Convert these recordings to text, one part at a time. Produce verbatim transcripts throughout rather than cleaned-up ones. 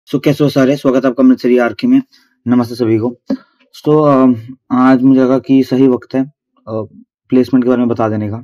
सो कैसे हो सारे, स्वागत है आपका अमृतसरी आरके में। नमस्ते सभी को। तो आज मुझे लगा कि सही वक्त है प्लेसमेंट के बारे में बता देने का।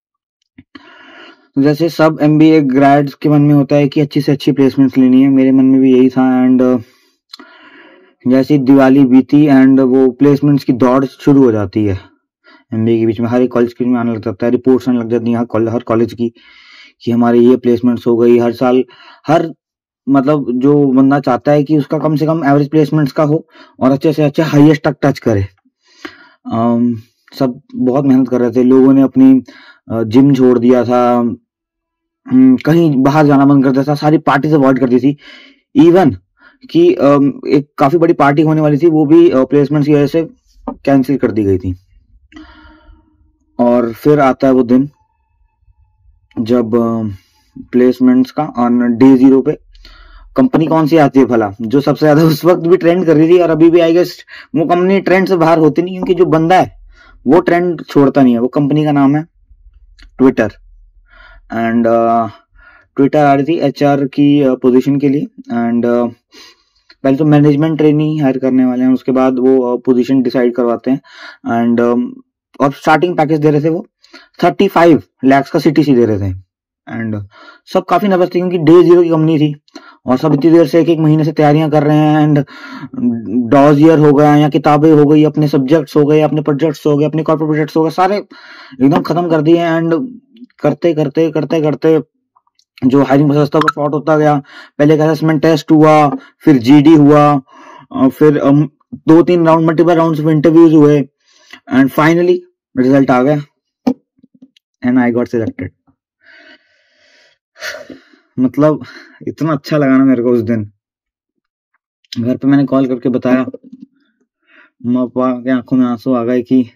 तो जैसे सब एमबीए ग्रेड्स के मन में होता है कि अच्छी से अच्छी प्लेसमेंट लेनी है, मेरे मन में भी यही था। एंड जैसे दिवाली बीती एंड वो प्लेसमेंट्स की दौड़ शुरू हो जाती है एमबीए के बीच में। हर एक कॉलेज के में आने लग जाता है, रिपोर्ट्स आने लग जाती है हर कॉलेज की कि हमारे ये प्लेसमेंट्स हो गई। हर साल हर मतलब जो बंदा चाहता है कि उसका कम से कम एवरेज प्लेसमेंट्स का हो और अच्छे से अच्छे हाईएस्ट तक टच करे। आम, सब बहुत मेहनत कर रहे थे। लोगों ने अपनी जिम छोड़ दिया था, कहीं बाहर जाना बंद कर दिया था, सारी पार्टी से अवॉइड कर दी थी। इवन कि एक काफी बड़ी पार्टी होने वाली थी, वो भी प्लेसमेंट्स की वजह से कैंसिल कर दी गई थी। और फिर आता है वो दिन जब प्लेसमेंट्स का ऑन डे जीरो पे कंपनी कौन सी आती है भला, जो सबसे ज्यादा उस वक्त भी ट्रेंड कर रही थी और अभी भी आई गेस वो कंपनी ट्रेंड से बाहर होती नहीं, क्योंकि जो बंदा है वो ट्रेंड छोड़ता नहीं है। वो कंपनी का नाम है ट्विटर। एंड ट्विटर आ रही थी एचआर की पोजीशन के लिए। एंड uh, पहले तो मैनेजमेंट ट्रेनी हायर करने वाले हैं, उसके बाद वो पोजीशन uh, डिसाइड करवाते हैं। एंड uh, और स्टार्टिंग पैकेज दे रहे थे वो थर्टी फाइव लैक्स का सीटीसी दे रहे थे। एंड uh, सब काफी नर्वस थे, क्योंकि डे जीरो की कंपनी थी और सब इतनी देर से एक एक महीने से तैयारियां कर रहे हैं। एंड डॉज ईयर हो गया या किताबें हो गई, अपने सब्जेक्ट्स हो गए, अपने प्रोजेक्ट्स हो गए, अपने कॉर्पोरेट प्रोजेक्ट्स हो गए, सारे एकदम खत्म कर दिए। एंड करते करते करते करते जो हायरिंग प्रोसेस था वो शॉर्ट होता गया। पहले का असेसमेंट टेस्ट हुआ, फिर जीडी हुआ, फिर दो तीन round multiple rounds of interviews हुए एंड फाइनली रिजल्ट आ गया एंड आई गॉट सिलेक्टेड। मतलब इतना अच्छा लगा ना मेरे को उस दिन। घर पे मैंने कॉल करके बताया, मम्मा पापा के आंखों में आंसू आ गए कि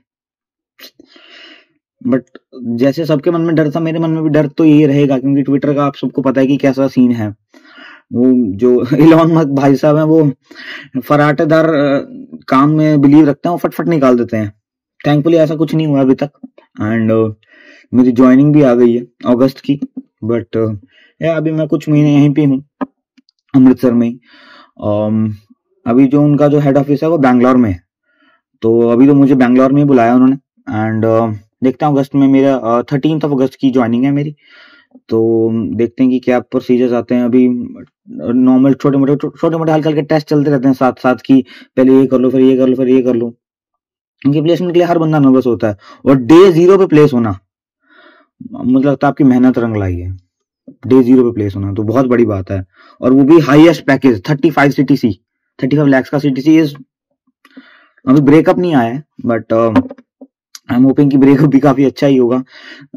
बट जैसे सबके मन में डर था, मेरे मन में भी डर तो यही रहेगा, क्योंकि ट्विटर का आप सबको पता है कि कैसा सीन है। वो जो इलॉन मस्क भाई साहब हैं, वो फराटेदार काम में बिलीव रखते हैं, वो फटफट निकाल देते हैं। थैंकफुली ऐसा कुछ नहीं हुआ अभी तक। एंड uh, मेरी ज्वाइनिंग भी आ गई है अगस्त की। बट uh, या अभी मैं कुछ महीने यहीं पे हूँ अमृतसर में ही। um, अभी जो उनका जो हेड ऑफिस है वो बैंगलोर में है, तो अभी तो मुझे बैंगलोर में ही बुलाया उन्होंने। एंड uh, देखता हूँ अगस्त में, मेरा थर्टीन ऑफ अगस्त की ज्वाइनिंग है मेरी। तो देखते हैं कि क्या प्रोसीजर्स आते हैं। अभी नॉर्मल छोटे मोटे छोटे मोटे हल्के हल्के टेस्ट चलते रहते हैं साथ साथ, की पहले ये कर लो, फिर ये कर लो, फिर ये कर लो। क्योंकि प्लेसमेंट के लिए हर बंदा नर्वस होता है, और डे जीरो पे प्लेस होना मुझे लगता है आपकी मेहनत रंग लाई है। डे जीरो पे प्लेस होना तो बहुत बड़ी बात है, और वो भी highest package thirty five CTC, thirty five lakhs का सीटीसी। इज अभी ब्रेकअप नहीं आया है, बट आई एम होपिंग कि ब्रेकअप भी काफी अच्छा ही होगा।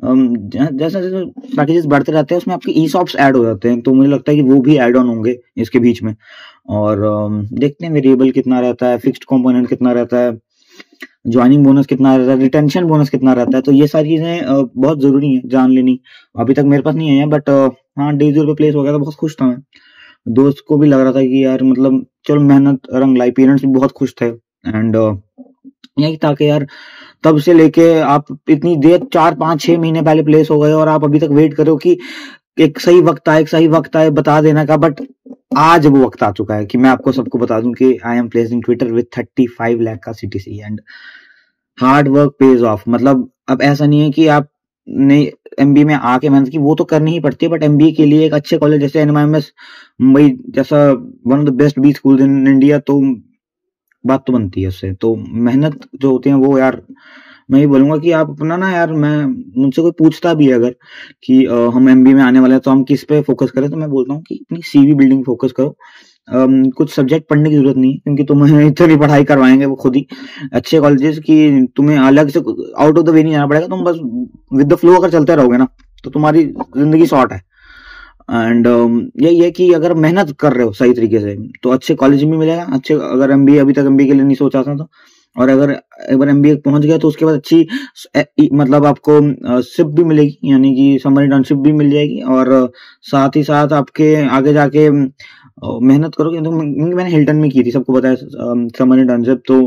जैसे जैसे पैकेजेस बढ़ते रहते हैं उसमें आपके ई सॉप्स ऐड हो जाते हैं, तो मुझे लगता है कि वो भी ऐड ऑन होंगे इसके बीच में। और देखते हैं वेरिएबल कितना रहता है, फिक्स्ड कंपोनेंट कितना रहता है, ज्वाइनिंग बोनस कितना रहता है, रिटेंशन बोनस कितना रहता है। तो ये सारी चीजें बहुत जरूरी है जान लेनी। अभी तक मेरे पास नहीं है, बट हाँ डे जीरो पे प्लेस हो गया तो बहुत खुश था मैं। दोस्त को भी लग रहा था कि यार मतलब चलो मेहनत रंग लाई, पेरेंट्स भी बहुत खुश थे। एंड यही था कि यार तब से लेके आप इतनी देर चार पांच छह महीने पहले प्लेस हो गए और आप अभी तक वेट करो कि एक सही वक्त आए, एक सही वक्त आए बता देना का। बट आज वो वक्त आ चुका है कि मैं आपको सबको बता दूं कि I am placed in Twitter with thirty five lakh का CTC. And hard work pays off. मतलब अब ऐसा नहीं है कि आप ने एमबीए में आके मेहनत की, वो तो करनी ही पड़ती है, बट एमबीए के लिए एक अच्छे कॉलेज जैसे एनएमएमएस मुंबई जैसा one of the best B school in India, तो बात तो बनती है उससे। तो मेहनत जो होती है वो यार मैं ही बोलूंगा कि आप अपना ना यार, मैं मुझसे कोई पूछता भी है अगर कि आ, हम एमबीए में आने वाले हैं तो हम किस पे फोकस करें, तो मैं बोलता हूँ कि अपनी सीवी बिल्डिंग फोकस करो। Um, कुछ सब्जेक्ट पढ़ने की जरूरत नहीं, क्योंकि तुम्हें इतनी पढ़ाई करवाएंगे वो खुद ही अच्छे कॉलेजेस की, तुम्हें अलग से आउट ऑफ द वे नहीं जाना पड़ेगा। तुम बस विद द फ्लो अगर चलते रहोगे ना तो तुम्हारी जिंदगी शॉर्ट है। एंड um, यही है कि अगर मेहनत कर रहे हो सही तरीके से तो अच्छे कॉलेज में मिलेगा। अच्छे अगर एमबीए अभी तक एमबीए के लिए नहीं सोचा था तो, और अगर एक बार एमबीए पहुंच गया तो उसके बाद अच्छी मतलब आपको सिप भी मिलेगी, यानी कि समर इंटर्नशिप भी मिल जाएगी। और साथ ही साथ आपके आगे जाके मेहनत करोगे तो मैंने हिल्टन में की थी, सबको पता है समर इंटर्नशिप, तो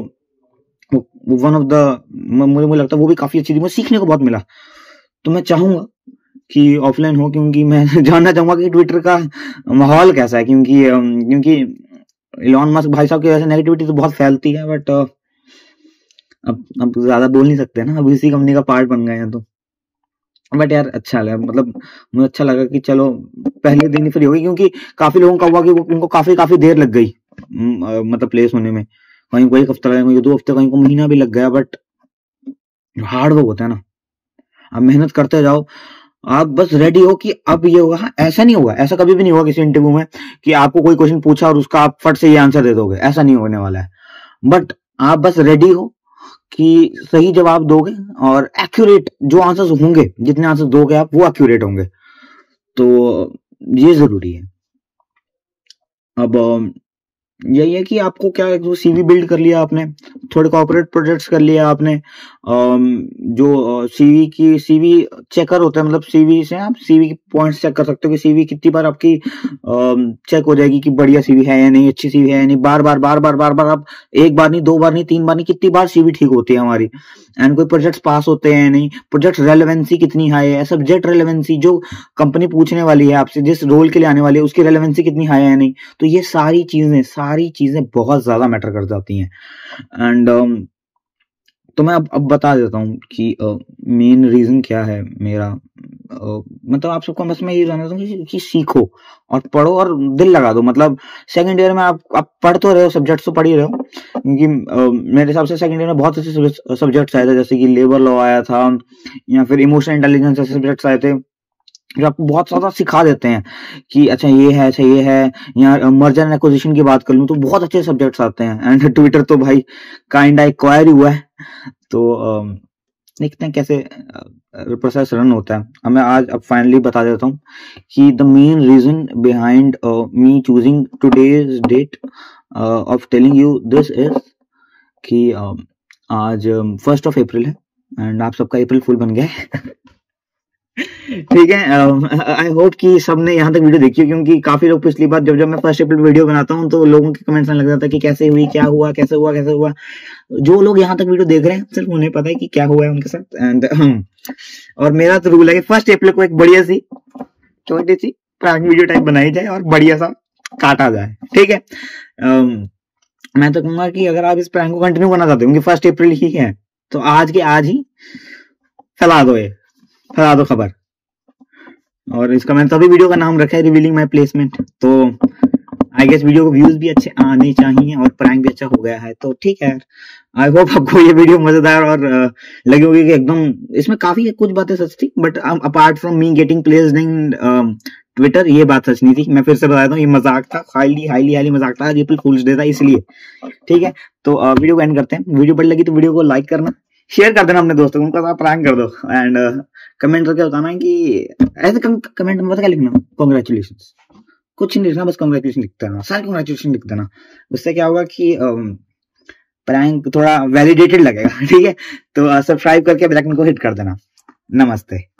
वन ऑफ द मुझे मुझे लगता है वो भी काफी अच्छी थी, मुझे सीखने को बहुत मिला। तो मैं चाहूंगा कि ऑफलाइन हो, क्योंकि मैं जानना चाहूंगा कि ट्विटर का माहौल कैसा है, क्योंकि क्योंकि इलॉन मस्क भाई साहब की वजह से नेगेटिविटी तो बहुत फैलती है, बट अब अब ज्यादा बोल नहीं सकते ना, अब इसी कंपनी का पार्ट बन गए हैं तो। बट यार अच्छा लगा, मतलब मुझे अच्छा लगा कि चलो पहले दिन ही फ्री हो गई, क्योंकि काफी लोगों का हुआ कि उनको काफी काफी देर लग गई मतलब प्लेस होने में, कहीं को एक हफ्ता लगा, कहीं दो हफ्ते, कहीं को महीना भी लग गया। बट हार्ड वर्क होता है ना, आप मेहनत करते जाओ, आप बस रेडी हो कि अब ये होगा। ऐसा नहीं होगा, ऐसा कभी भी नहीं होगा किसी इंटरव्यू में कि आपको कोई क्वेश्चन पूछा और उसका आप फट से ये आंसर दे दोगे, ऐसा नहीं होने वाला है। बट आप बस रेडी हो कि सही जवाब दोगे और एक्यूरेट जो आंसर्स होंगे, जितने आंसर्स दोगे आप वो एक्यूरेट होंगे, तो ये जरूरी है। अब यही है कि आपको क्या जो सीवी बिल्ड कर लिया आपने, थोड़े कॉर्पोरेट प्रोजेक्ट्स कर लिया आपने, जो सीवी की सीवी चेकर होता है, मतलब सीवी से आप सीवी की पॉइंट्स चेक कर सकते हो कि सीवी कितनी बार आपकी चेक हो जाएगी कि बढ़िया सीवी है या नहीं, अच्छी सीवी है या नहीं। बार बार बार बार बार बार आप एक बार नहीं, दो बार नहीं, तीन बार नहीं, कितनी बार सीवी ठीक होती है हमारी। एंड कोई प्रोजेक्ट्स पास होते हैं नहीं, प्रोजेक्ट रेलेवेंसी कितनी हाई है, सब्जेक्ट रेलेवेंसी जो कंपनी पूछने वाली है आपसे, जिस रोल के लिए आने वाली है उसकी रेलेवेंसी कितनी हाई है नहीं। तो ये सारी चीजें सारी चीजें बहुत ज्यादा मैटर कर जाती हैं। एंड um, तो मैं अब अब बता देता हूँ कि मेन uh, रीजन क्या है मेरा। uh, मतलब आप सबको बस मैं ये जानना चाहता हूँ कि, कि सीखो और पढ़ो और दिल लगा दो। मतलब सेकंड ईयर में आप आप पढ़ तो रहे हो, सब्जेक्ट्स तो पढ़ ही रहे हो, क्योंकि uh, मेरे हिसाब से सेकंड ईयर में बहुत अच्छे सब्जेक्ट्स आए थे, जैसे कि लेबर लॉ आया था या फिर इमोशनल इंटेलिजेंस, ऐसे सब्जेक्ट्स आए थे जो आपको बहुत ज्यादा सिखा देते हैं कि अच्छा ये है, अच्छा ये है। या मर्जर एंड एक्विजिशन की बात कर लूं तो बहुत अच्छे सब्जेक्ट्स आते हैं। एंड ट्विटर तो भाई काइंड एक्वायर हुआ है, तो देखते हैं कैसे प्रोसेस रन होता है। अब मैं आज अब फाइनली बता देता हूँ कि the main reason behind me choosing today's date of telling you this is कि uh, आज फर्स्ट ऑफ अप्रैल है एंड आप सबका अप्रैल फुल बन गया है। ठीक है, आई होप कि सबने यहाँ तक वीडियो देखी, क्योंकि काफी लोग पिछली बार जब जब मैं फर्स्ट अप्रैल वीडियो बनाता हूँ तो लोगों के कमेंट्स आने लग जाता है कि कैसे हुई, क्या हुआ, कैसे हुआ कैसे हुआ। जो लोग यहाँ तक वीडियो देख रहे हैं सिर्फ उन्हें पता है कि क्या हुआ है उनके साथ। एंड और मेरा तो रूल है कि फर्स्ट अप्रैल को एक बढ़िया सी छोटी सी प्रैंक वीडियो टाइप बनाई जाए और बढ़िया सा काटा जाए। ठीक है, um, मैं तो कहूंगा कि अगर आप इस प्रैंक को कंटिन्यू करना चाहते हो, क्योंकि फर्स्ट अप्रैल ही है, तो आज के आज ही फैला दो, ये फैला दो खबर। और इसका मैंने तभी वीडियो का नाम रखा है रिवीलिंग माय प्लेसमेंट। तो आई गेस वीडियो को व्यूज भी अच्छे आने चाहिए और प्रैंक भी अच्छा हो गया है, तो ठीक है। आई होप आपको ये वीडियो मजेदार और लगी होगी कि एकदम इसमें काफी कुछ बातें सच थी, but apart from me getting placed in Twitter, ये बात सच नहीं थी। मैं फिर से बता देता हूँ, ये मजाक था, हाईली हाईली हाईली मजाक था, अप्रैल फूल्स डे था इसलिए। ठीक है, तो वीडियो को एंड करते हैं। वीडियो बढ़ लगी तो वीडियो को लाइक करना, शेयर कर देना अपने दोस्तों को, उनका साथ प्रैंक कर दो। एंड कमेंट करके बताना कि ऐसे कमेंट में पता क्या लिखना, कांग्रेचुलेशन, कुछ नहीं लिखना, बस कांग्रेचुलेशन लिख देना, सारे कांग्रेचुलेशन लिख देना। उससे क्या होगा कि प्रैंक थोड़ा वैलिडेटेड लगेगा। ठीक है, तो सब्सक्राइब करके बेल आइकन को हिट कर देना। नमस्ते।